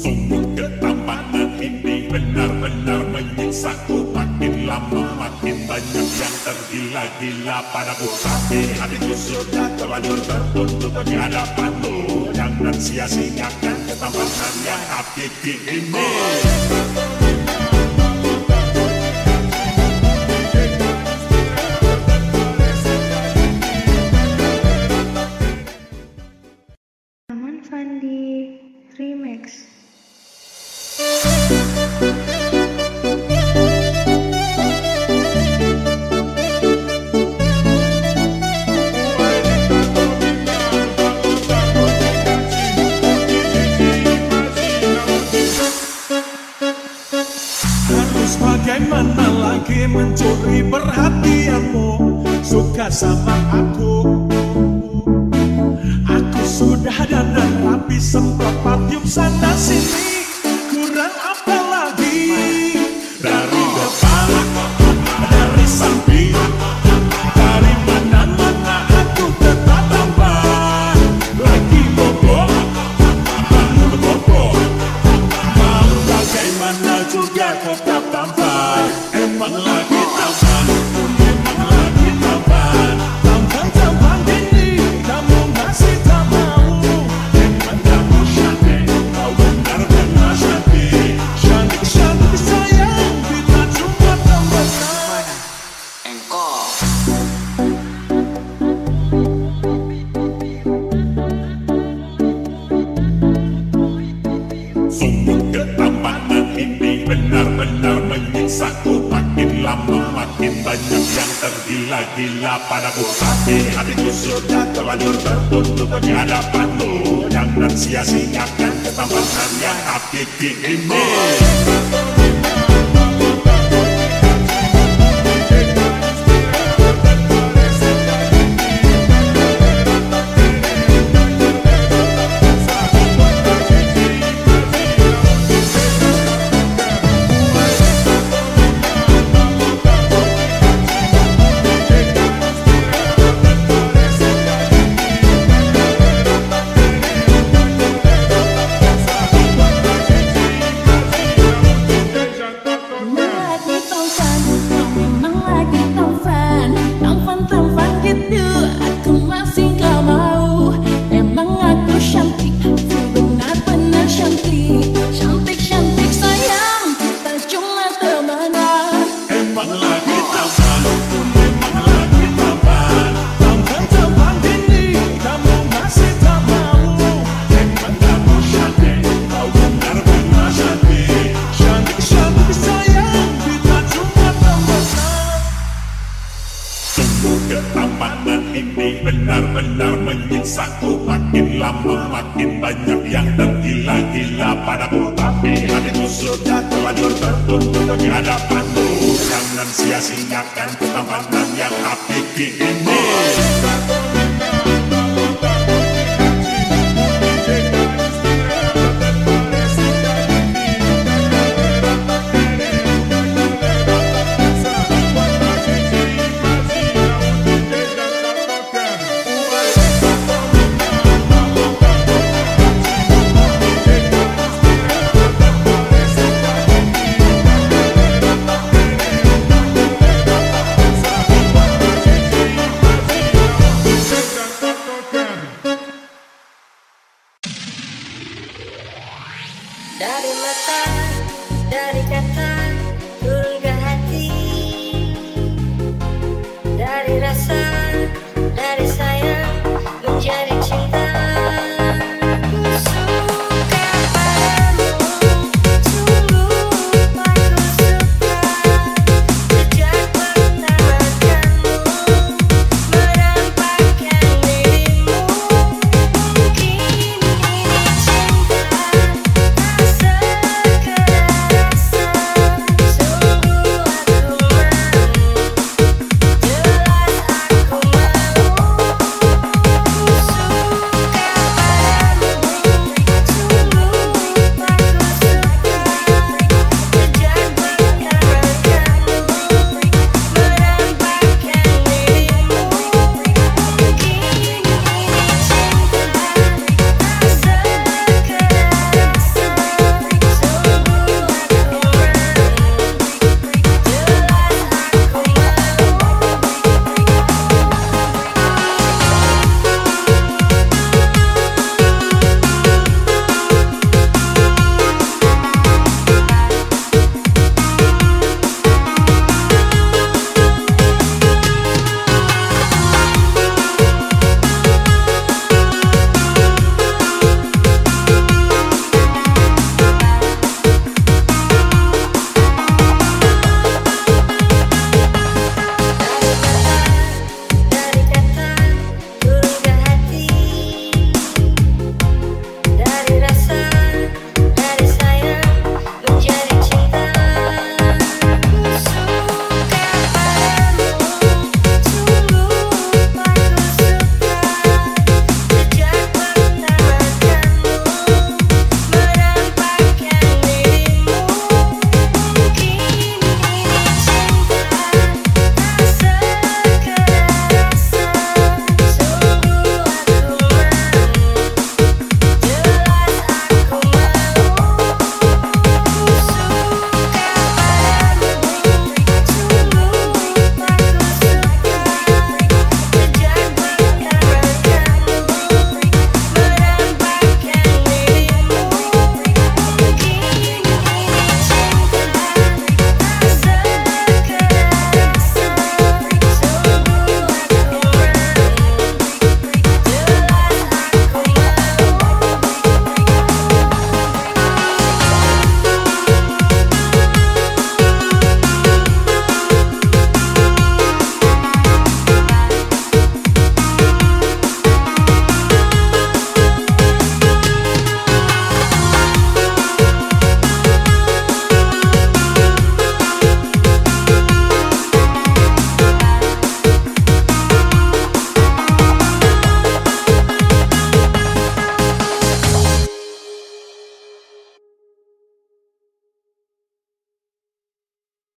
Sungguh ketampanan ini benar-benar menyiksaku. Makin lama makin banyak yang tergila-gila padaku. Tapi hatiku sudah terlanjur tertutup di hadapanmu. Jangan sia-siakan ketampanan yang hakiki ini. Aman Fandi Remix. Harus bagaimana lagi mencuri perhatianmu, suka sama aku. Aku sudah dandan rapi, semprot parfum sana sini. Kurang apa lagi? Dari depan, dari samping, dari mana-mana aku tetap tampan. Lagi bobo, mau bobo, mau bagaimana juga tetap tampan. Emang lagi tampan, emang lagi tampan. Tampan-tampan ini kamu masih tak mau. Emang kamu cantik, kau benar-benar cantik. Cantik-cantik sayang, kita cuma temenan. Engkau Sungguh ketampanan ini benar-benar menyiksaku. Makin lama makin banyak yang tergila-gila padaku. Tapi hatiku sudah terlanjur tertutup di hadapanmu. Jangan sia-siakan ketampanan yang hakiki ini. Ketampanan ini benar-benar menyiksaku. Makin lama makin banyak yang tergila-gila padaku. Tapi hatiku sudah terlanjur tertutup di hadapanmu. Jangan sia-siakan ketampanan yang hakiki ini. Dari mata, dari kata,